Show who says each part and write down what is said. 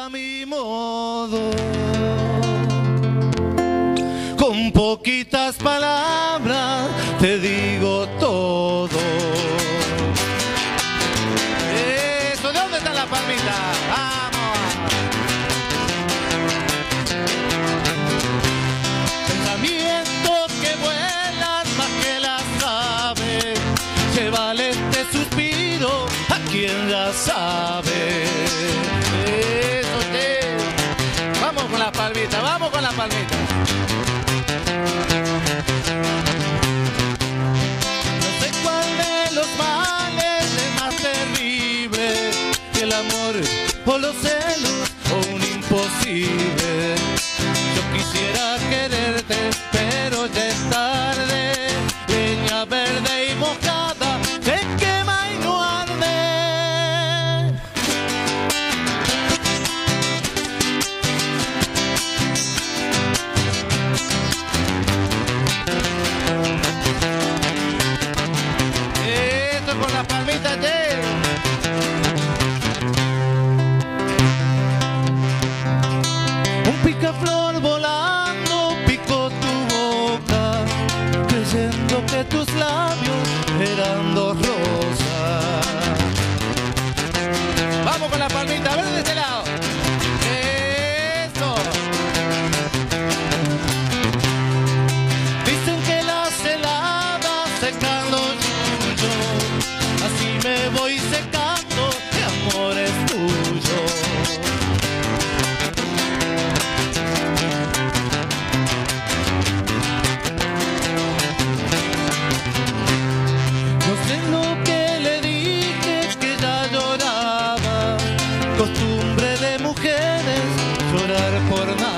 Speaker 1: a mi modo, con poquitas palabras te digo todo. Eso, ¿de dónde está la palmita? Vamos. Pensamientos que vuelan más que las aves, llévale este suspiro a quien ya sabe. Eso, sí. Vamos con la palmita, vamos con la palmita. No sé cuál de los males es más terrible, el amor o los celos o un imposible. Yo quisiera quererte, pero ya es tarde. Leña verde y mojada se quema y no arde. Esto con las palmitas de... Un picaflor volando picó tu boca, creyendo que tus labios eran dos rosas. Vamos con la palmita, a ver de este lado. Eso. Dicen que las heladas secan los yuyos, así me voy secando de amores tuyos. No sé lo que le dije, que ya lloraba, costumbre de mujeres llorar por nada.